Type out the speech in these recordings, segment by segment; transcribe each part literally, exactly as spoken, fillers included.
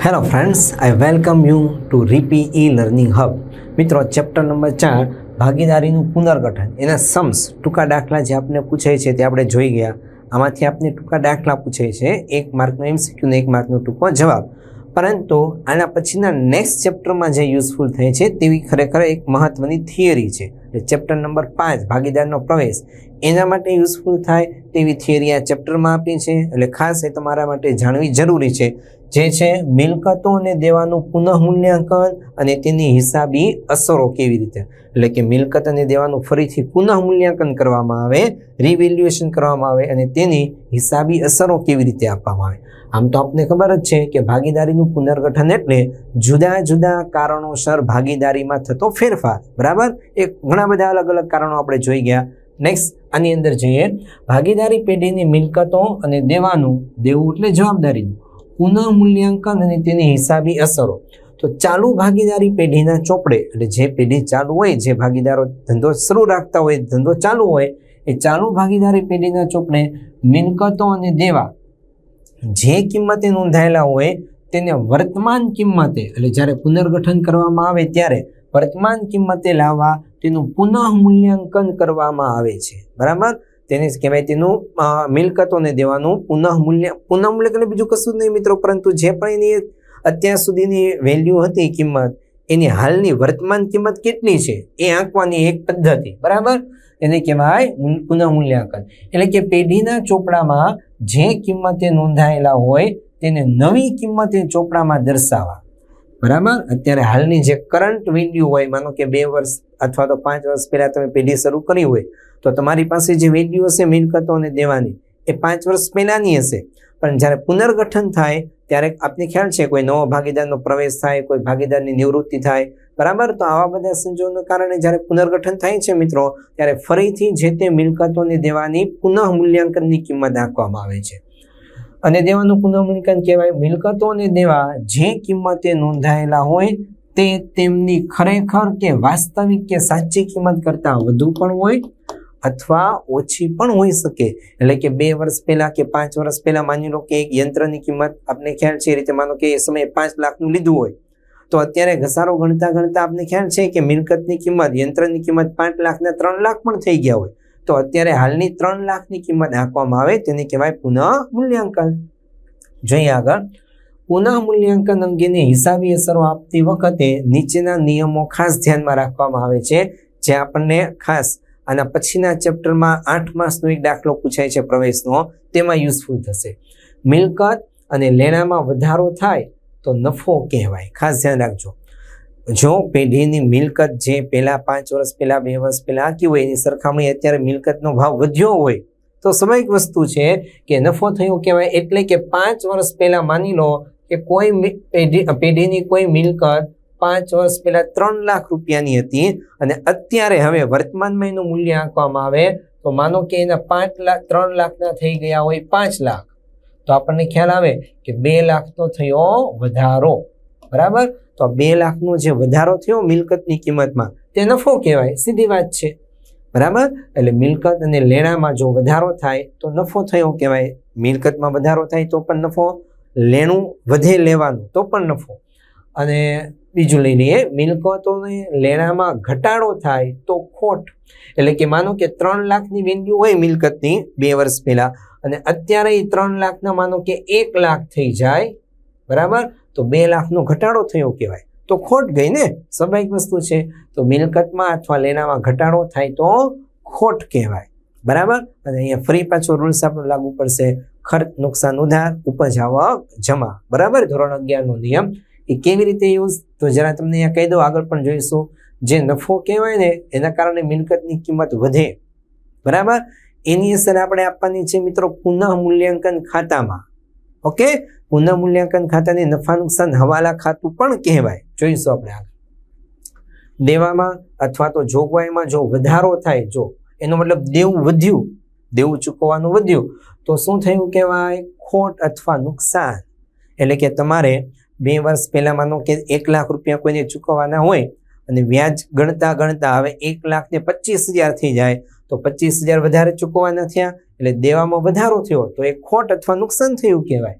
Hello friends, I welcome you to RP e learning hub. મિત્રો, chapter number ચાર ભાગીદારીનું પુનર્ગઠન એના सम्स ટૂંકા દાખલા જે આપણે પૂછાય છે તે આપણે જોઈ ગયા। આમાંથી આપણે ટૂંકા દાખલા પૂછાય છે, એક માર્કનો એમસીક્યુ ને એક માર્કનો ટૂંકો જવાબ। પરંતુ આના પછીના નેક્સ્ટ ચેપ્ટરમાં જે યુઝફુલ થાય છે તેવી ખરેખર એક મહત્વની થિયરી છે। ચેપ્ટર નંબર પાંચ ભાગીદારનો પ્રવેશ એના માટે યુઝફુલ થાય તેવી થિયરી આ ચેપ્ટરમાં આપી છે, એટલે ખાસ એ તમારા માટે જાણવી જરૂરી છે, જે છે મિલકતો અને દેવાનું પુનઃમૂલ્યાંકન અને તેની હિસાબી અસરો કેવી રીતે। એટલે કે મિલકત અને દેવાનું ફરીથી પુનઃમૂલ્યાંકન કરવામાં આવે, રિવેલ્યુએશન કરવામાં આવે અને તેની હિસાબી અસરો કેવી રીતે આપવામાં આવે। આમ તો આપને ખબર જ છે કે ભાગીદારીનું પુનર્ગઠન એટલે જુદા જુદા કારણોસર ભાગીદારીમાં થતો ફેરફાર, બરાબર। એ ઘણા બધા અલગ અલગ કારણો આપણે જોઈ ગયા। નેક્સ્ટ આની અંદર જોઈએ, ભાગીદારી પેઢીની મિલકતો અને દેવાનું, દેવું એટલે જવાબદારીનું પુનઃમૂલ્યાંકન અને તેની હિસાબી અસરો। તો ચાલુ ભાગીદારી પેઢીના ચોપડે, એટલે જે પેઢી ચાલુ હોય, જે ભાગીદારો ધંધો શરૂ રાખતા હોય, ધંધો ચાલુ હોય, એ ચાલુ ભાગીદારી પેઢીના ચોપડે મિલકતો અને દેવા જે કિંમતે નોંધાયેલા હોય તેને વર્તમાન કિંમતે, એટલે જ્યારે પુનર્ગઠન કરવામાં આવે ત્યારે વર્તમાન કિંમતે લાવવા તેનું પુનઃમૂલ્યાંકન કરવામાં આવે છે, બરાબર। તેને કહેવાય તેનું મિલકતોને દેવાનું પુનઃમૂલ્ય પુનઃમૂલ્ય એટલે બીજું કશું જ નહીં મિત્રો, પરંતુ જે પણ એની અત્યાર સુધીની વેલ્યુ હતી કિંમત, એની હાલની વર્તમાન કિંમત કેટલી છે એ આંકવાની એક પદ્ધતિ, બરાબર। એને કહેવાય પુનઃમૂલ્યાંકન। એટલે કે પેઢીના ચોપડામાં જે કિંમતે નોંધાયેલા હોય તેને નવી કિંમતે ચોપડામાં દર્શાવવા, બરાબર। અત્યારે હાલની જે કરંટ વેલ્યુ હોય, માનો કે બે વર્ષ અથવા તો પાંચ વર્ષ પહેલા તમે પેઢી શરૂ કરી હોય તો તમારી પાસે જે વેલ્યુ હશે મિલકતો અને દેવાની એ પાંચ વર્ષ પહેલાની હશે, પણ જ્યારે પુનર્ગઠન થાય ત્યારે આપને ખ્યાલ છે કોઈ નવો ભાગીદારનો પ્રવેશ થાય, કોઈ ભાગીદારની નિવૃત્તિ થાય, બરાબર। તો આવા બધા સંજોગોના કારણે જ્યારે પુનર્ગઠન થાય છે મિત્રો, ત્યારે ફરીથી જે તે મિલકતો અને દેવાની પુનઃમૂલ્યાંકનની કિંમત આંકવામાં આવે છે। અને દેવાનું પુનઃમૂલ્યાંકન કહેવાય મિલકતો અને દેવા જે કિંમતે નોંધાયેલા હોય તે તેમની ખરેખર કે વાસ્તવિક કે સાચી કિંમત કરતાં વધુ પણ હોય અથવા ઓછી પણ હોઈ શકે। એટલે કે બે વર્ષ પહેલા કે પાંચ વર્ષ પહેલા માની લો કે એક યંત્રની કિંમત આપને ખ્યાલ છે એ રીતે, માનો કે એ સમયે પાંચ લાખનું લીધું હોય તો અત્યારે ઘસારો ગણતા ગણતા આપને ખ્યાલ છે કે મિલકતની કિંમત, યંત્રની કિંમત પાંચ લાખના ત્રણ લાખ પણ થઈ ગયા હોય, તો અત્યારે હાલની ત્રણ લાખની કિંમત આંકવામાં આવે, તેને કહેવાય પુનઃમૂલ્યાંકન। જોઈએ આગળ, પુનઃમૂલ્યાંકન અંગેની હિસાબી અસરો આપતી વખતે નીચેના નિયમો ખાસ ધ્યાનમાં રાખવામાં આવે છે, જે આપણને ખાસ આના પછીના ચેપ્ટરમાં આઠ માસનો એક દાખલો પૂછાય છે પ્રવેશનો, તેમાં યુઝફુલ થશે। મિલકત અને લેણામાં વધારો થાય તો નફો કહેવાય, ખાસ ધ્યાન રાખજો। જો પેઢીની મિલકત જે પહેલા પાંચ વર્ષ પહેલા બે વર્ષ પહેલા આંકી હોય એની સરખામણી અત્યારે મિલકતનો ભાવ વધ્યો હોય તો સ્વાભાવિક વસ્તુ છે કે નફો થયો કહેવાય। એટલે કે પાંચ વર્ષ પહેલા માની લો કે કોઈ પેઢી પેઢીની કોઈ મિલકત પાંચ વર્ષ પહેલા ત્રણ લાખ રૂપિયાની હતી અને અત્યારે હવે વર્તમાનમાં એનું મૂલ્ય આંકવામાં આવે તો માનો કે એના પાંચ લાખ ત્રણ લાખના થઈ ગયા હોય પાંચ લાખ, તો આપણને ખ્યાલ આવે કે બે લાખનો થયો વધારો, બરાબર। તો બે લાખનો જે વધારો થયો મિલકતની કિંમતમાં તે નફો કહેવાય, સીધી વાત છે, બરાબર। એટલે મિલકત અને લેણામાં જો વધારો થાય તો નફો થયો કહેવાય, મિલકતમાં વધારો થાય તો પણ નફો, લેણું વધે લેવાનું તો પણ નફો। અને બીજું લઈ લઈએ, મિલકતોને લેણામાં ઘટાડો થાય તો ખોટ। એટલે કે માનો કે ત્રણ લાખની વેલ્યુ હોય મિલકતની બે વર્ષ પહેલા અને અત્યારે એ ત્રણ લાખના માનો કે એક લાખ થઈ જાય, બરાબર, તો બે લાખનો ઘટાડો થયો કહેવાય, તો ખોટ ગઈ ને, સ્વાભાવિક વસ્તુ છે। તો મિલકતમાં અથવા લેણામાં ઘટાડો થાય તો ખોટ કહેવાય, બરાબર। અને અહીંયા ફરી પાછો રૂલ્સ આપણો લાગુ પડશે, ખર્ચ નુકસાન ઉધાર ઉપજ આવક જમા, બરાબર, ધોરણ અગિયારનો નિયમ। એ કેવી રીતે યુઝ તો જરા તમને અહીંયા કહી દઉં, આગળ પણ જોઈશું। જે નફો કહેવાય ને એના કારણે મિલકતની કિંમત વધે, બરાબર, એની અસર આપણે આપવાની છે મિત્રો પુનઃમૂલ્યાંકન ખાતામાં, ઓકે। પુનઃમૂલ્યાંકન ખાતાને નફા નુકસાન હવાલા ખાતું પણ કહેવાય, જોઈશું આપણે આગળ। દેવામાં અથવા તો જોગવાઈમાં જો વધારો થાય, જો એનો મતલબ દેવું વધ્યું, દેવું ચૂકવવાનું વધ્યું તો શું થયું કહેવાય, ખોટ અથવા નુકસાન। એટલે કે તમારે બે વર્ષ પહેલા માનો કે એક લાખ રૂપિયા કોઈને ચૂકવવાના હોય અને વ્યાજ ગણતા ગણતા હવે એક લાખ ને પચીસ હજાર થઈ જાય તો પચીસ હજાર વધારે ચૂકવવાના થયા, એટલે દેવામાં વધારો થયો તો એ ખોટ અથવા નુકસાન થયું કહેવાય।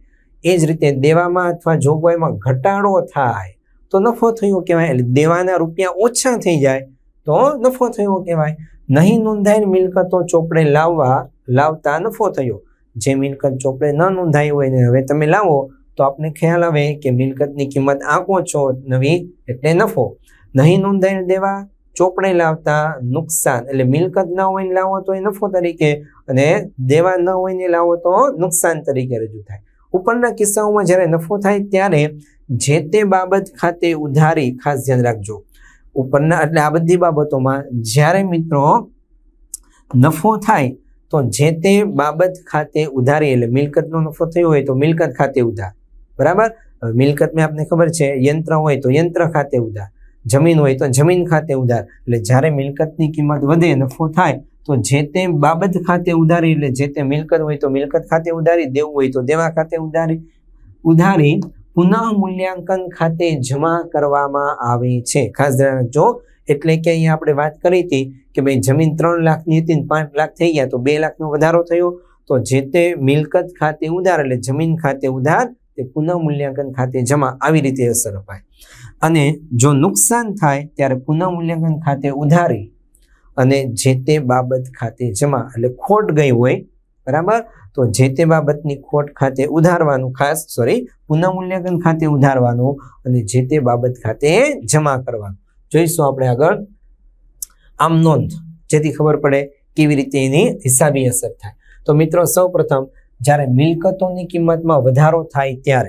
એ જ રીતે દેવામાં અથવા જોગવાઈમાં ઘટાડો થાય તો નફો થયો કહેવાય. એટલે દેવાના રૂપિયા ઓછા થઈ જાય તો નફો થયો કહેવાય. નહીં નોંધાયેલ મિલકતો ચોપડે લાવવા લાવતા નફો થયો. જે મિલકત ચોપડે ન નોંધાઈ હોય ને હવે તમે લાવો તો આપને ખ્યાલ આવે કે મિલકતની કિંમત આંકો છો નવી એટલે નફો. નહીં નોંધાયેલ દેવા ચોપડે લાવતા નુકસાન. એટલે મિલકત ન હોય ને લાવો તો એ નફો તરીકે અને દેવા ન હોય ને લાવો તો નુકસાન તરીકે રજૂ થાય. ઉપરના કિસ્સાઓમાં જ્યારે નફો થાય ત્યારે જે તે બાબત ખાતે ઉધારી ખાસ ધ્યાન રાખજો. ઉપરના એટલે આ બધી બાબતોમાં જ્યારે મિત્રો નફો થાય તો જે તે બાબત ખાતે ઉધારી એટલે મિલકતનો નફો થયો હોય તો મિલકત ખાતે ઉધાર. બરાબર. મિલકતમાં આપને ખબર છે યંત્ર હોય તો યંત્ર ખાતે ઉધાર, જમીન હોય તો જમીન ખાતે ઉધાર. એટલે જ્યારે મિલકતની કિંમત વધે નફો થાય તો જે તે બાબત ખાતે ઉધારી એટલે જે તે મિલકત હોય તો મિલકત ખાતે ઉધારી, દેવું હોય તો દેવા ખાતે ઉધારી ઉધારી પુનઃ મૂલ્યાંકન ખાતે જમા કરવામાં આવે છે. ખાસ ધ્યાન રાખજો. એટલે કે અહીંયા આપણે વાત કરી હતી કે ભાઈ જમીન ત્રણ લાખની હતી ને પાંચ લાખ થઈ ગયા તો બે લાખનો વધારો થયો તો જે તે મિલકત ખાતે ઉધાર એટલે જમીન ખાતે ઉધાર તે પુનઃ મૂલ્યાંકન ખાતે જમા. આવી રીતે અસર અપાય. અને જો નુકસાન થાય ત્યારે પુનઃ મૂલ્યાંકન ખાતે ઉધારી અને જે તે બાબત ખાતે જમા. એટલે ખોટ ગઈ હોય બરાબર તો જે તે બાબતની ખોટ ખાતે ઉધારવાનું, ખાસ સોરી પુનઃ મૂલ્યાંકન ખાતે ઉધારવાનું અને જે તે બાબત ખાતે જમા કરવાનું. જોઈશું આપણે આગળ આમ નોંધ, જેથી ખબર પડે કેવી રીતે એની હિસાબી અસર થાય. તો મિત્રો સૌ પ્રથમ જ્યારે મિલકતોની કિંમતમાં વધારો થાય ત્યારે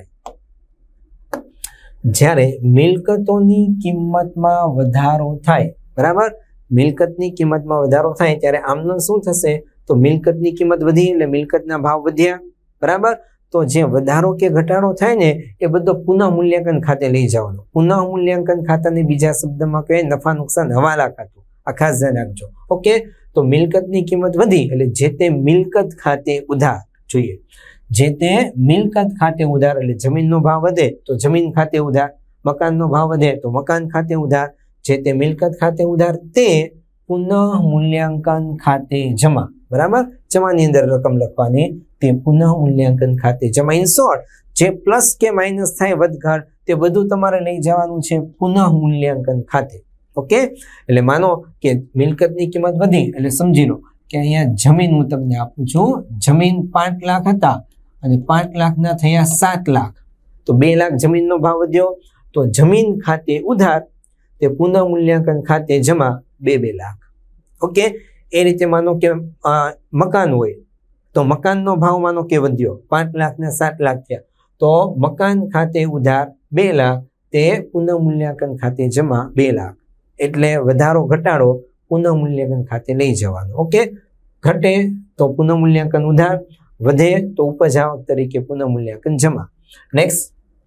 જ્યારે મિલકતોની કિંમતમાં વધારો થાય બરાબર મિલકતની કિંમતમાં વધારો થાય ત્યારે આમનો શું થશે તો મિલકતની કિંમત વધી એટલે મિલકતના ભાવ વધ્યા બરાબર. તો જે વધારો કે ઘટાડો થાય ને એ બધો પુનઃ મૂલ્યાંકન ખાતે લઈ જવાનો. પુનઃ મૂલ્યાંકન ખાતાને બીજા શબ્દમાં કહે નફા નુકસાન હવાલા ખાતું. આ ખાસ ધ્યાન રાખજો. ઓકે. તો મિલકતની કિંમત વધી એટલે જે તે મિલકત ખાતે ઉધાર જોઈએ. જે તે મિલકત ખાતે ઉધાર એટલે જમીનનો ભાવ વધે તો જમીન ખાતે ઉધાર, મકાનનો ભાવ વધે તો મકાન ખાતે ઉધાર, જે તે મિલકત ખાતે ઉધાર તે પુનઃ મૂલ્યાંકન ખાતે જમા. બરાબર. જમાની અંદર રકમ લખવાની તે પુનઃ મૂલ્યાંકન ખાતે જમા. ઇન શોર્ટ જે પ્લસ કે માઇનસ થાય વધઘાટ તે બધું તમારે લઈ જવાનું છે પુનઃ મૂલ્યાંકન ખાતે. ઓકે. એટલે માનો કે મિલકતની કિંમત વધી એટલે સમજી લો કે અહીંયા જમીન હું તમને આપું છું. જમીન પાંચ લાખ હતા અને પાંચ લાખના થયા સાત લાખ તો બે લાખ જમીનનો ભાવ વધ્યો તો જમીન ખાતે ઉધાર તે પુનઃ મૂલ્યાંકન ખાતે જમા બે બે લાખ. ઓકે. એ રીતે માનો કે મકાન હોય તો મકાનનો ભાવ માનો કે વધ્યો પાંચ લાખ ને સાત લાખ થયા તો મકાન ખાતે ઉધાર બે લાખ તે પુનઃ મૂલ્યાંકન ખાતે જમા બે લાખ. એટલે વધારો ઘટાડો પુનઃ મૂલ્યાંકન ખાતે લઈ જવાનો. ઓકે. ઘટે તો પુનઃ મૂલ્યાંકન ઉધાર, વધે તો ઉપજ આવક તરીકે પુનઃ મૂલ્યાંકન જમા. નેક્સ્ટ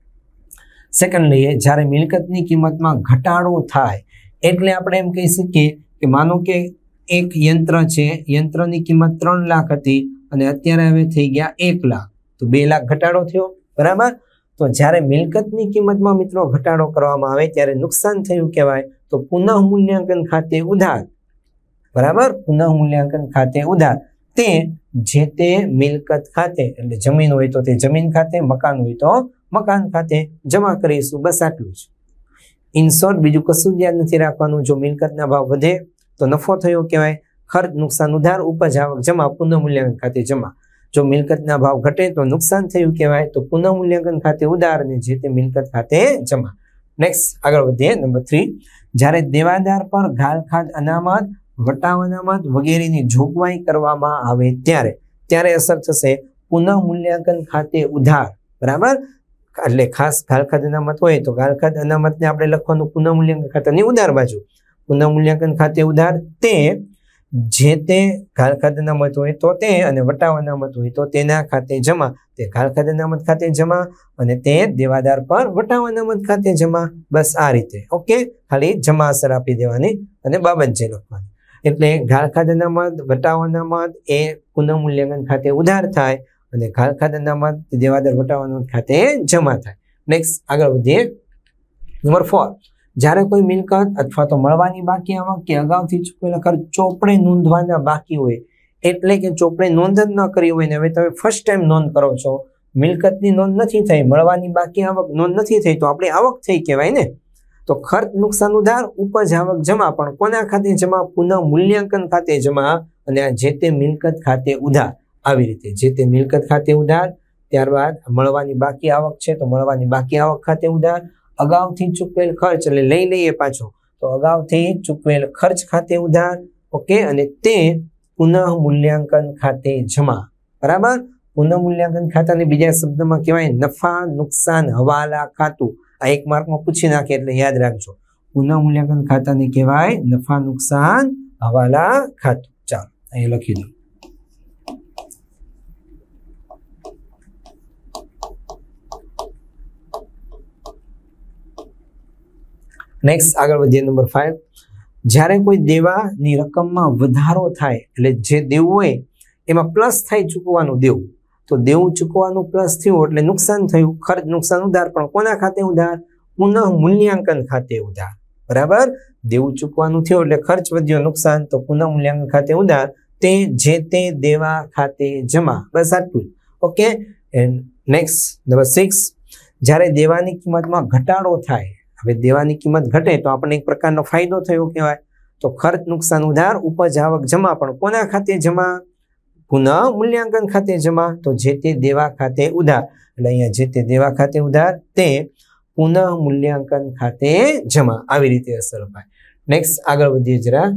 સેકન્ડ લઈએ. જ્યારે મિલકતની કિંમતમાં ઘટાડો થાય એટલે આપણે એમ કહી શકીએ કે માનો કે એક યંત્ર છે, યંત્રની કિંમત ત્રણ લાખ હતી અને અત્યારે હવે થઈ ગયા એક લાખ તો બે લાખ ઘટાડો થયો બરાબર. તો જ્યારે મિલકતની કિંમતમાં મિત્રો ઘટાડો કરવામાં આવે ત્યારે નુકસાન થયું કહેવાય. તો પુનઃ મૂલ્યાંકન ખાતે ઉધાર બરાબર. પુનઃ મૂલ્યાંકન ખાતે ઉધાર તે જે તે મિલકત ખાતે એટલે જમીન હોય તો તે જમીન ખાતે, મકાન હોય તો મકાન ખાતે જમા કરીશું. બસ આટલું જ. ઇન શોર્ટ બીજું કશું જ યાદ નથી રાખવાનું. જો મિલકતના ભાવ વધે તો નફો થયો કહેવાય, ખર્ચ નુકસાન ઉધાર, ઉપજ આવક જમા, પુનઃ મૂલ્યાંકન ખાતે જમા. જો મિલકતના ભાવ ઘટે તો નુકસાન થયું કહેવાય તો પુનઃ મૂલ્યાંકન ખાતે ઉધાર અને જે તે મિલકત ખાતે જમા. નેક્સ્ટ આગળ વધીએ. Number three. જ્યારે દેવાદાર પર ઘાલખાદ અનામત, વટાવ અનામત વગેરેની જોગવાઈ કરવામાં આવે ત્યારે ત્યારે અસર થશે પુનઃ મૂલ્યાંકન ખાતે ઉધાર બરાબર. એટલે ખાસ ઘાલખાદ અનામત હોય તો ઘાલખાદ અનામતને આપણે લખવાનું પુનઃ મૂલ્યાંકન ખાતાની ઉધાર બાજુ. પુનઃ મૂલ્યાંકન ખાતે ઉધાર તે જે તે ઘાલખાદ અનામત હોય તો તે અને વટાવ અનામત હોય તો તેના ખાતે જમા. તે ઘાલખાદ અનામત ખાતે જમા અને તે દેવાદાર પર વટાવ અનામત ખાતે જમા. બસ આ રીતે. ઓકે. ખાલી જમા અસર આપી દેવાની અને બાબત જે લખવાની. એટલે ઘાલખાદ અનામત, વટાવ અનામત એ પુનઃ મૂલ્યાંકન ખાતે ઉધાર થાય અને ઘાલખાદ અનામત દેવાદાર વટાવ અનામત ખાતે જમા થાય. નેક્સ્ટ આગળ વધીએ. Number four. જ્યારે કોઈ મિલકત અથવા તો મળવાની બાકી આવક કે અગાઉથી ચૂકવેલા ખર્ચ ચોપડે નોંધવાના બાકી હોય એટલે કે ચોપડે નોંધ જ ન કરી હોય ને હવે તમે ફર્સ્ટ ટાઈમ નોંધ કરો છો મિલકતની નોંધ નથી થઈ, મળવાની બાકી આવક નોંધ નથી થઈ, તો આપણે આવક થઈ કહેવાય ને. તો ખર્ચ નુકસાન ઉધાર ઉપજ આવક જમા, પણ કોના ખાતે જમા? પુનઃ મૂલ્યાંકન ખાતે જમા, અને આ જે તે મિલકત ખાતે ઉધાર. આવી રીતે જે તે મિલકત ખાતે ઉધાર, ત્યારબાદ મળવાની બાકી આવક છે તો મળવાની બાકી આવક ખાતે ઉધાર, અગાઉથી ચૂકવેલ ખર્ચ એટલે લઈ લઈએ પાછો, તો અગાઉથી ચૂકવેલ ખર્ચ ખાતે ઉધાર. ઓકે, અને તે પુનઃ મૂલ્યાંકન ખાતે જમા. બરાબર. પુનઃ મૂલ્યાંકન ખાતાને બીજા શબ્દમાં કહેવાય નફા નુકસાન હવાલા ખાતું. આ એક માર્કમાં પૂછી નાખે એટલે યાદ રાખજો. પુનઃ મૂલ્યાંકન ખાતાને કહેવાય નફા નુકસાન હવાલા ખાતું. ચાલો અહીં લખી દો. નેક્સ્ટ આગળ વધીએ. Number five. જ્યારે કોઈ દેવાની રકમમાં વધારો થાય એટલે જે દેવું હોય એમાં પ્લસ થાય ચૂકવવાનું દેવું, તો દેવું ચૂકવવાનું પ્લસ થયું એટલે નુકસાન થયું. ખર્ચ નુકસાન ઉધાર, પણ કોના ખાતે ઉધાર? પુનઃ મૂલ્યાંકન ખાતે ઉધાર. બરાબર. દેવું ચૂકવાનું થયું એટલે ખર્ચ વધ્યો નુકસાન, તો પુનઃ મૂલ્યાંકન ખાતે ઉધાર, તે જે તે દેવા ખાતે જમા. બસ આટલું. Okay. And next number six. જ્યારે દેવાની કિંમતમાં ઘટાડો થાય, હવે દેવાની કિંમત ઘટે તો આપણને એક પ્રકારનો ફાયદો થયો કહેવાય. તો ખર્ચ નુકસાન ઉધાર ઉપજ આવક જમા, પણ કોના ખાતે જમા? પુનઃ મૂલ્યાંકન ખાતે જમા, તો જે તે દેવા ખાતે ઉધાર. એટલે અહીંયા જે તે દેવા ખાતે ઉધાર, તે પુનઃ મૂલ્યાંકન ખાતે જમા. આવી રીતે અસર થાય. નેક્સ્ટ આગળ વધીએ જરા.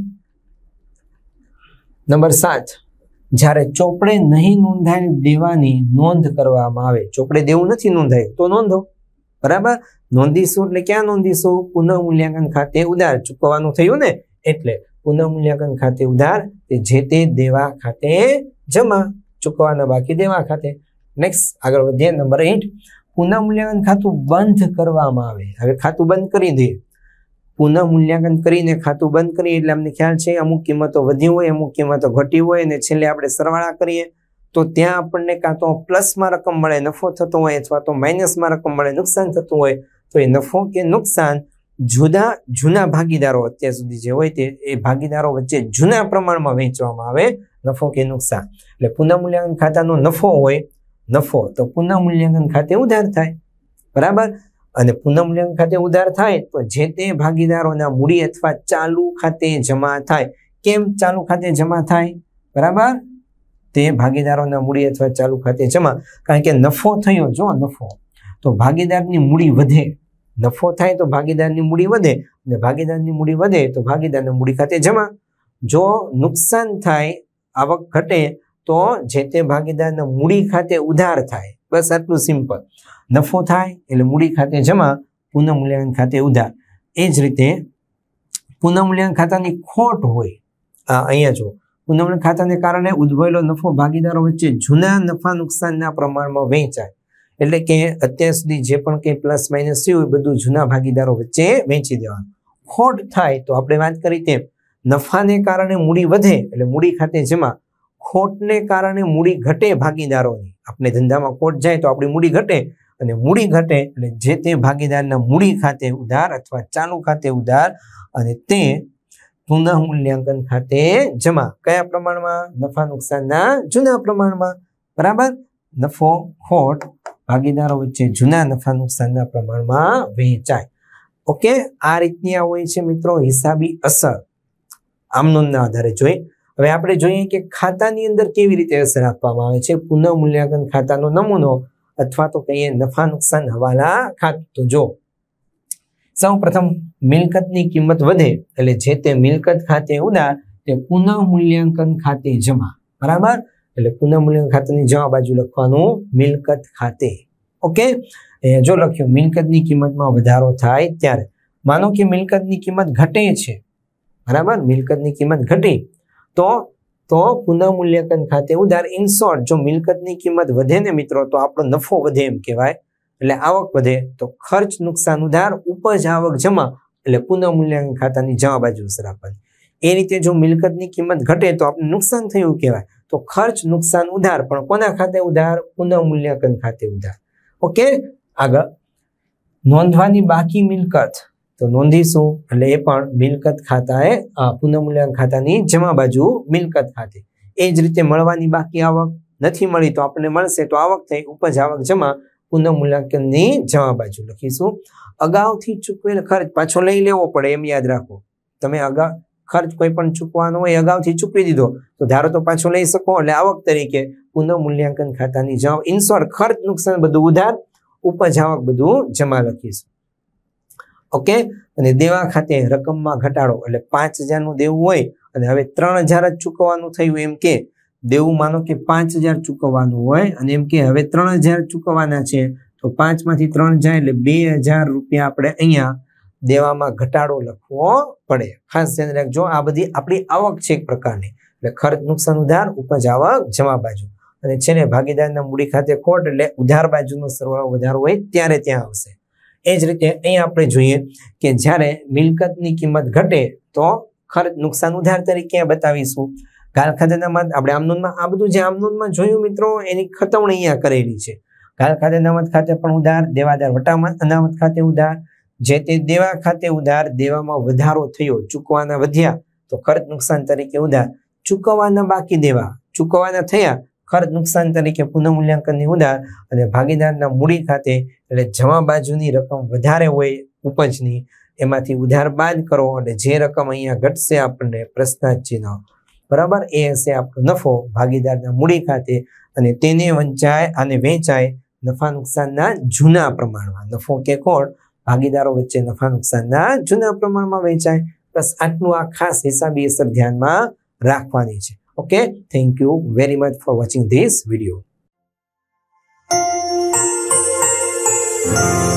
નંબર સાત. જ્યારે ચોપડે નહીં નોંધાયેલ દેવાની નોંધ કરવામાં આવે, ચોપડે દેવું નથી નોંધાયું તો નોંધો. બરાબર. નોંધીશું એટલે ક્યાં નોંધીશું? પુનઃ મૂલ્યાંકન ખાતે ઉધાર. ચૂકવવાનું થયું ને એટલે પુનઃ મૂલ્યાંકન ખાતે ઉધાર, તે જે તે દેવા ખાતે જમા. ચૂકવવાના બાકી દેવા ખાતે. નેક્સ્ટ આગળ વધીએ. Number eight. પુનઃ મૂલ્યાંકન ખાતું બંધ કરવામાં આવે. હવે ખાતું બંધ કરી દઈએ. પુનઃ મૂલ્યાંકન કરીને ખાતું બંધ કરીએ એટલે અમને ખ્યાલ છે અમુક કિંમતો વધી હોય, અમુક કિંમતો ઘટી હોય, અને છેલ્લે આપણે સરવાળા કરીએ તો ત્યાં આપણને કાં તો પ્લસમાં રકમ મળે, નફો થતો હોય, અથવા તો માઇનસમાં રકમ મળે, નુકસાન થતું હોય. તો એ નફો કે નુકસાન જુદા જૂના ભાગીદારો અત્યાર સુધી જે હોય તે એ ભાગીદારો વચ્ચે જૂના પ્રમાણમાં વહેંચવામાં આવે, નફો કે નુકસાન. એટલે પુનઃ મૂલ્યાંકન ખાતાનો નફો હોય, નફો તો પુનઃ મૂલ્યાંકન ખાતે ઉધાર થાય. બરાબર. અને પુનઃ મૂલ્યાંકન ખાતે ઉધાર થાય તો જે તે ભાગીદારોના મૂડી અથવા ચાલુ ખાતે જમા થાય. કેમ ચાલુ ખાતે જમા થાય? બરાબર. તે ભાગીદારોના મૂડી અથવા ચાલુ ખાતે જમા, કારણ કે નફો થયો, જો નફો તો ભાગીદારની મૂડી વધે. નફો થાય તો ભાગીદારની મૂડી વધે, અને ભાગીદારની મૂડી વધે તો ભાગીદારના મૂડી ખાતે જમા. જો નુકસાન થાય, આવક ઘટે, તો જે તે ભાગીદારના મૂડી ખાતે ઉધાર થાય. બસ આટલું સિમ્પલ. નફો થાય એટલે મૂડી ખાતે જમા, પુનઃ મૂલ્યાંકન ખાતે ઉધાર. એ જ રીતે પુનઃ મૂલ્યાંકન ખાતાની ખોટ હોય, અહીંયા જો પુનઃ મૂલ્યાંકન ખાતાને કારણે ઉદ્ભવેલો નફો ભાગીદારો વચ્ચે જૂના નફા નુકસાનના પ્રમાણમાં વહેંચાય. એટલે કે અત્યાર સુધી જે પણ કંઈ પ્લસ માઇનસ થયું એ બધું જૂના ભાગીદારો વચ્ચે વહેંચી દેવાનું. ખોટ થાય તો આપણે વાત કરી તેમ નફાને કારણે મૂડી વધે એટલે મૂડી ખાતે જમા, ખોટને કારણે મૂડી ઘટે ભાગીદારોની. આપણે ધંધામાં ખોટ જાય તો આપણી મૂડી ઘટે, અને મૂડી ઘટે એટલે જે તે ભાગીદારના મૂડી ખાતે ઉધાર અથવા ચાલુ ખાતે ઉધાર, અને તે પુનઃ મૂલ્યાંકન ખાતે જમા. કયા પ્રમાણમાં? નફા નુકસાનના જૂના પ્રમાણમાં. બરાબર. નફો ખોટ ભાગીદારો વચ્ચે જૂના નફા નુકસાનના પ્રમાણમાં વહેંચાય. ઓકે. આ રીતની આ હોય છે મિત્રો હિસાબી અસર, આમનોંધના આધારે જોઈએ. હવે આપણે જોઈએ કે ખાતાની અંદર કેવી રીતે અસર આપવામાં આવે છે. પુનઃ મૂલ્યાંકન ખાતાનો નમૂનો અથવા તો કહીએ નફા નુકસાન હવાલા ખાતું. તો જો સૌ પ્રથમ મિલકતની કિંમત વધે એટલે જે તે મિલકત ખાતે ઉધાર, તે પુનઃ મૂલ્યાંકન ખાતે જમા. બરાબર. એટલે પુનઃ મૂલ્યાંકન ખાતાની જમા બાજુ લખવાનું મિલકત ખાતે. ઓકે. જો લખ્યું મિલકતની કિંમતમાં વધારો થાય ત્યારે, માનો કે મિલકતની કિંમત ઘટે છે. બરાબર. મિલકતની કિંમત ઘટી તો તો પુનઃ મૂલ્યાંકન ખાતે ઉધાર. ઇન શોર્ટ, જો મિલકતની કિંમત વધે ને મિત્રો તો આપણો નફો વધે એમ કહેવાય, એટલે આવક વધે. તો ખર્ચ નુકસાન ઉધાર ઉપજ આવક જમા, એટલે પુનઃ મૂલ્યાંકન ખાતાની જમા બાજુ અસર આપવાની. એ રીતે જો મિલકતની કિંમત ઘટે તો આપણે નુકસાન થયું કહેવાય. તો ખર્ચ નુકસાન ઉધાર, પણ કોના ખાતે ઉધાર? પુનઃ મૂલ્યાંકન ખાતે ઉધાર. ઓકે. આગળ નોંધવાની બાકી મિલકત, તો નોંધીશું એટલે એ પણ મિલકત ખાતાએ પુનઃ મૂલ્યાંકન ખાતાની જમા બાજુ મિલકત ખાતે. એ જ રીતે મળવાની બાકી આવક નથી મળી તો આપણને મળશે તો આવક થઈ ઉપજ આવક જમા પુનઃમૂલ્યાંકનની જમા બાજુ લખીશું. અગાઉથી ચૂકવેલ ખર્ચ પાછો લઈ લેવો પડે એમ યાદ રાખો. તમે અગાઉ ખર્ચ કોઈ પણ ચૂકવાનો હોય અગાઉથી ચૂકવી દીધો તો ધારો તો પાછો લઈ શકો એટલે આવક તરીકે પુનઃમૂલ્યાંકન ખાતાની જમા. ઇન શોર્ટ ખર્ચ નુકસાન બધું ઉધાર, ઉપજ આવક બધું જમા લખીશું. ઓકે. અને દેવા ખાતે રકમમાં ઘટાડો એટલે પાંચ હજાર નું દેવું હોય અને હવે ત્રણ હજાર જ ચૂકવવાનું થયું એમ કે દેવું માનો કે પાંચ હજાર ચૂકવવાનું હોય અને એમ કે હવે ત્રણ હજાર ચૂકવવાના છે તો પાંચ માંથી ત્રણ હજાર એટલે બે હજાર રૂપિયા આપણે અહીંયા દેવામાં ઘટાડો લખવો પડે. ખાસ ધ્યાન રાખજો આ બધી આપણી આવક છે એક પ્રકારની એટલે ખર્ચ નુકસાન ઉધાર ઉપજ આવક જમા બાજુ અને છે ને ભાગીદારના મૂડી ખાતે ખોટ એટલે ઉધાર બાજુનો સરવાળો વધારો હોય ત્યારે ત્યાં આવશે. એ જ રીતે અહીંયા આપણે જોઈએ કે જ્યારે મિલકતની કિંમત ઘટે તો ખર્ચ નુકસાન ઉધાર તરીકે બતાવીશું. ગાલ ખાતેનામાં આપણે આમનોંધમાં આ બધું જે આમનોંધમાં જોયું મિત્રો એની ખતવણી અહીંયા કરેલી છે. ગાલ ખાતે અનામત ખાતે પણ ઉધાર, દેવાદાર વટામાં અનામત ખાતે ઉધાર, જે તે દેવા ખાતે ઉધાર, દેવામાં વધારો થયો ચૂકવાના વધ્યા તો ખર્ચ નુકસાન તરીકે ઉધાર, ચૂકવવાના બાકી દેવા ચૂકવવાના થયા ખર્ચ નુકસાન તરીકે પુનઃમૂલ્યાંકનની ઉધાર અને ભાગીદારના મૂડી ખાતે એટલે જમા બાજુની રકમ વધારે હોય ઉપજની એમાંથી ઉધાર બાદ કરો અને જે રકમ અહીંયા ઘટશે આપણને પ્રશ્નાર્થ ચિહ્ન બરાબર એ હશે આપણો નફો ભાગીદારના મૂડી ખાતે અને તેને વંચાય અને વેચાય નફા નુકસાનના જૂના પ્રમાણમાં. નફો કે ખોટ ભાગીદારો વચ્ચે નફા નુકસાનના જૂના પ્રમાણમાં વેચાય. બસ આટલું આ ખાસ હિસાબી અસર ધ્યાનમાં રાખવાની છે. Okay, thank you very much for watching this video.